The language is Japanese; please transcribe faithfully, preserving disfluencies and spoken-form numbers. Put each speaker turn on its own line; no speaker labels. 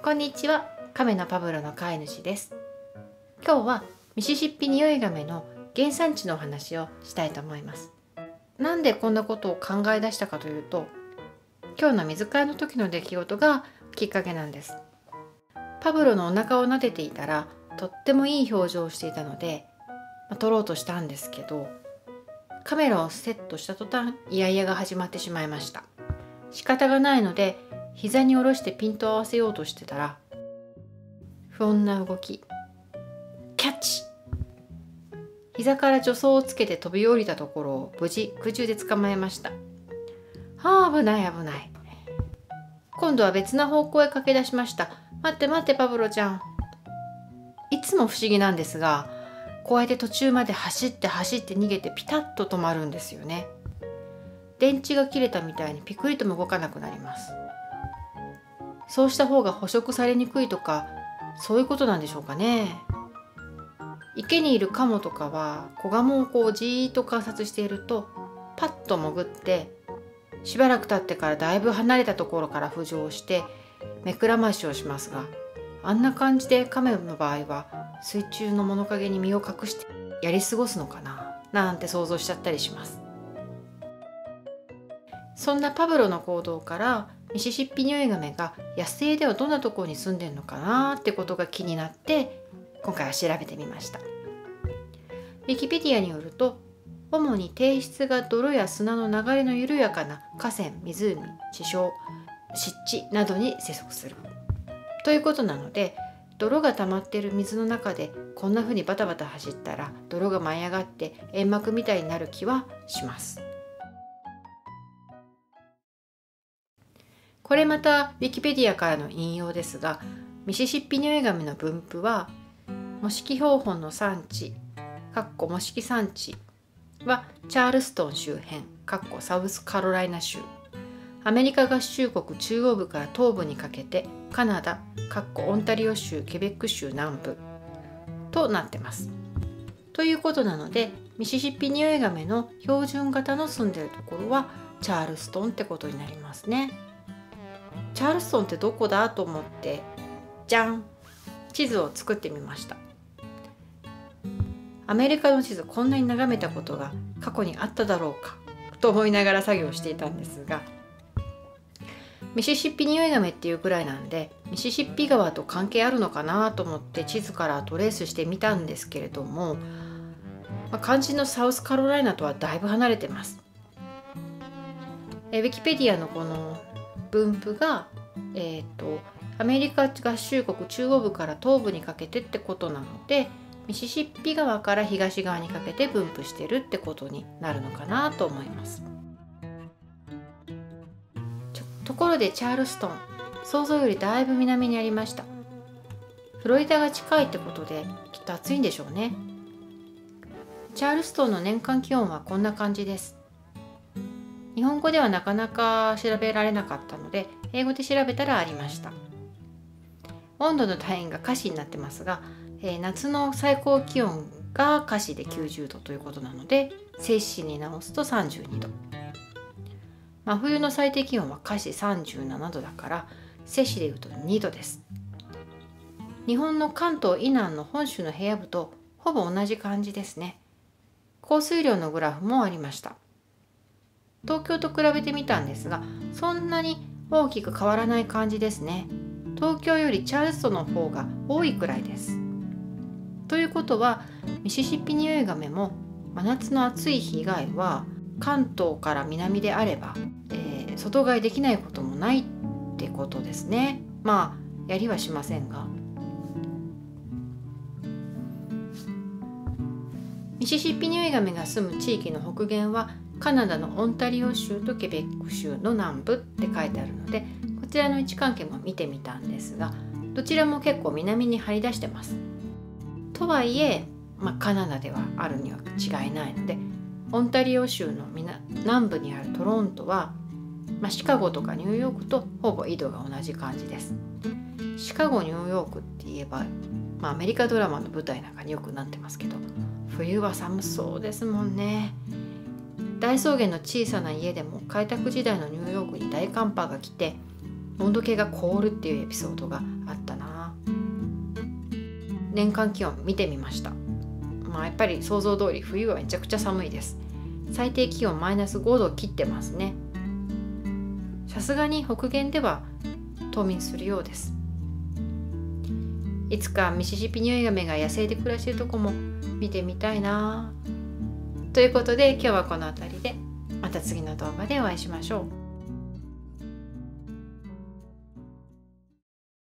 こんにちは、亀のパブロの飼い主です。今日はミシシッピニオイガメの原産地のお話をしたいと思います。なんでこんなことを考え出したかというと、今日の水替えの時の出来事がきっかけなんです。パブロのお腹を撫でていたらとってもいい表情をしていたので、まあ、撮ろうとしたんですけど、カメラをセットした途端イヤイヤが始まってしまいました。仕方がないので膝に下ろしてピントを合わせようとしてたら、不穏な動き、キャッチ。膝から助走をつけて飛び降りたところを無事空中で捕まえました。はあ、危ない危ない。今度は別な方向へ駆け出しました。待って待ってパブロちゃん。いつも不思議なんですが、こうやって途中まで走って走って逃げてピタッと止まるんですよね。電池が切れたみたいにピクリとも動かなくなります。そうした方が捕食されにくいとか、そういうことなんでしょうかね。池にいるカモとかは子ガモをこうじーっと観察していると、パッと潜ってしばらく経ってからだいぶ離れたところから浮上して目くらましをしますが、あんな感じでカメの場合は水中の物陰に身を隠してやり過ごすのかななんて想像しちゃったりします。そんなパブロの行動からミシシッピニオイガメが野生ではどんなところに住んでるのかなってことが気になって、今回は調べてみました。ウィキペディアによると、主に底質が泥や砂の流れの緩やかな河川、湖、地礁、湿地などに生息するということなので、泥が溜まっている水の中でこんな風にバタバタ走ったら泥が舞い上がって煙幕みたいになる気はします。これまたウィキペディアからの引用ですが、ミシシッピニオイガメの分布は、モシキ標本の産地モシキ産地はチャールストン周辺サウスカロライナ州、アメリカ合衆国中央部から東部にかけてカナダオンタリオ州ケベック州南部となってます。ということなので、ミシシッピニオイガメの標準型の住んでいるところはチャールストンってことになりますね。チャールストンってどこだと思って、じゃん、地図を作ってみました。アメリカの地図、こんなに眺めたことが過去にあっただろうかと思いながら作業していたんですが、ミシシッピニオイガメっていうくらいなんで、ミシシッピ川と関係あるのかなと思って地図からトレースしてみたんですけれども、まあ、肝心のサウスカロライナとはだいぶ離れてます。えウィキペディアのこの分布が、えーと、アメリカ合衆国中央部から東部にかけてってことなので、ミシシッピ川から東側にかけて分布してるってことになるのかなと思います。ところでチャールストン、想像よりだいぶ南にありました。フロリダが近いってことできっと暑いんでしょうね。チャールストンの年間気温はこんな感じです。日本語ではなかなか調べられなかったので、英語で調べたらありました。温度の単位が華氏になってますが、えー、夏の最高気温が華氏できゅうじゅうどということなので、摂氏に直すとさんじゅうにど。真冬の最低気温は華氏さんじゅうななどだから、摂氏でいうとにどです。日本の関東以南の本州の平野部とほぼ同じ感じですね。降水量のグラフもありました。東京と比べてみたんですが、そんなに大きく変わらない感じですね。東京よりチャールストンの方が多いくらいです。ということは、ミシシッピニオイガメも真夏の暑い日以外は関東から南であれば、えー、外飼いできないこともないってことですね。まあやりはしませんが。ミシシッピニオイガメが住む地域の北限はカナダのオンタリオ州とケベック州の南部って書いてあるので、こちらの位置関係も見てみたんですが、どちらも結構南に張り出してます。とはいえ、まあ、カナダではあるには違いないので、オンタリオ州の南部にあるトロントは、まあ、シカゴとかニューヨークとほぼ緯度が同じ感じです。シカゴ、ニューヨークって言えば、まあ、アメリカドラマの舞台なんかによくなってますけど、冬は寒そうですもんね。大草原の小さな家でも開拓時代のニューヨークに大寒波が来て、 温度計が凍るっていうエピソードがあったな。年間気温見てみました。まあ、やっぱり想像通り冬はめちゃくちゃ寒いです。最低気温マイナスごど切ってますね。さすがに北限では冬眠するようです。いつかミシシッピニオイガメが野生で暮らしているとこも見てみたいな。ということで今日はこの辺りで、また次の動画でお会いしましょう。